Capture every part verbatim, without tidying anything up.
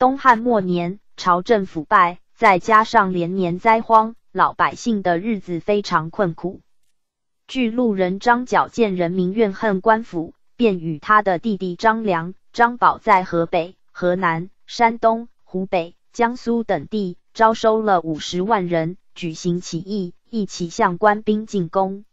东汉末年，朝政腐败，再加上连年灾荒，老百姓的日子非常困苦。据路人张角见人民怨恨官府，便与他的弟弟张良、张宝在河北、河南、山东、湖北、江苏等地招收了五十万人，举行起义，一起向官兵进攻。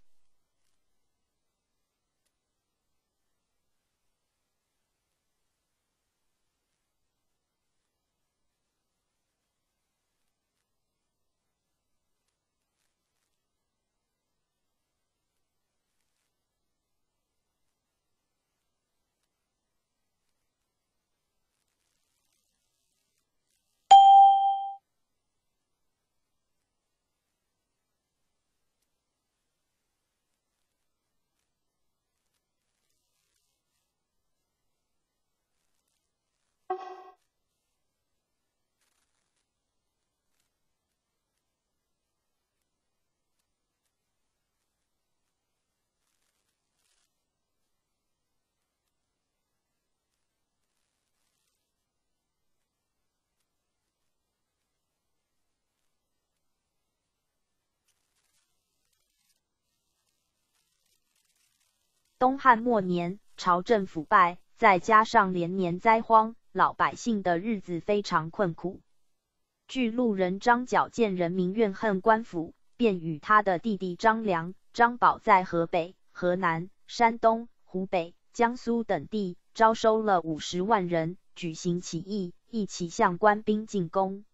东汉末年，朝政腐败，再加上连年灾荒，老百姓的日子非常困苦。据路人张角见人民怨恨官府，便与他的弟弟张良、张宝在河北、河南、山东、湖北、江苏等地招收了五十万人，举行起义，一起向官兵进攻。